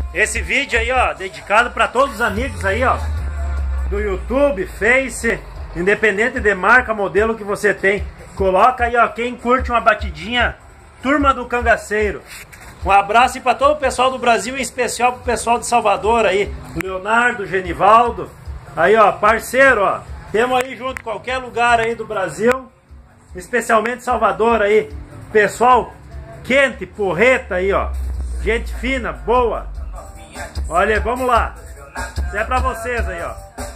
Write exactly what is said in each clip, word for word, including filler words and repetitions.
Esse vídeo aí, ó, dedicado para todos os amigos aí, ó, do YouTube, Face, independente de marca, modelo que você tem. Coloca aí, ó, quem curte uma batidinha, Turma do Cangaceiro. Um abraço para todo o pessoal do Brasil, em especial pro pessoal de Salvador aí, Leonardo, Genivaldo. Aí, ó, parceiro, ó, temos aí junto qualquer lugar aí do Brasil, especialmente Salvador aí. Pessoal quente, porreta aí, ó. Gente fina, boa. Olha, vamos lá. Isso é pra vocês aí, ó.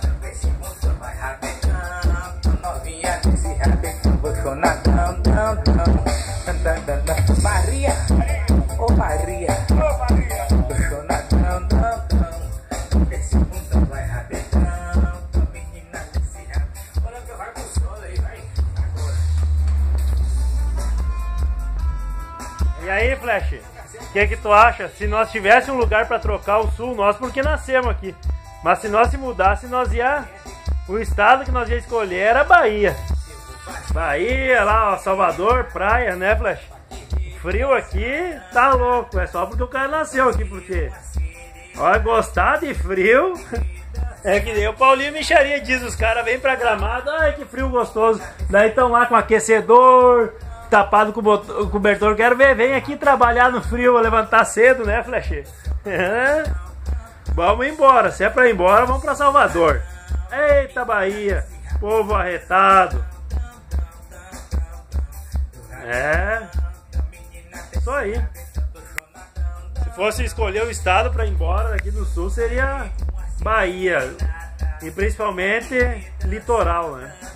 Maria, ô Maria, ô Maria, esse mundo vai rabetão, menina desse rabo. Olha que vai com o solo aí, vai. E aí, Flash? O que que tu acha? Se nós tivéssemos um lugar para trocar o sul, nós porque nascemos aqui. Mas se nós se mudasse, nós ia... O estado que nós ia escolher era Bahia. Bahia, lá, ó, Salvador, praia, né, Flash? Frio aqui, tá louco. É só porque o cara nasceu aqui, porque... Olha, gostar de frio... É que nem o Paulinho Micharia diz, os caras vêm pra Gramado, ai que frio gostoso. Daí estão lá com aquecedor... Tapado com o cobertor, quero ver, vem aqui trabalhar no frio, levantar cedo, né, Flash? Vamos embora, se é pra ir embora, vamos pra Salvador. Eita Bahia, povo arretado. É, isso aí. Se fosse escolher o estado pra ir embora daqui do sul, seria Bahia. E principalmente litoral, né?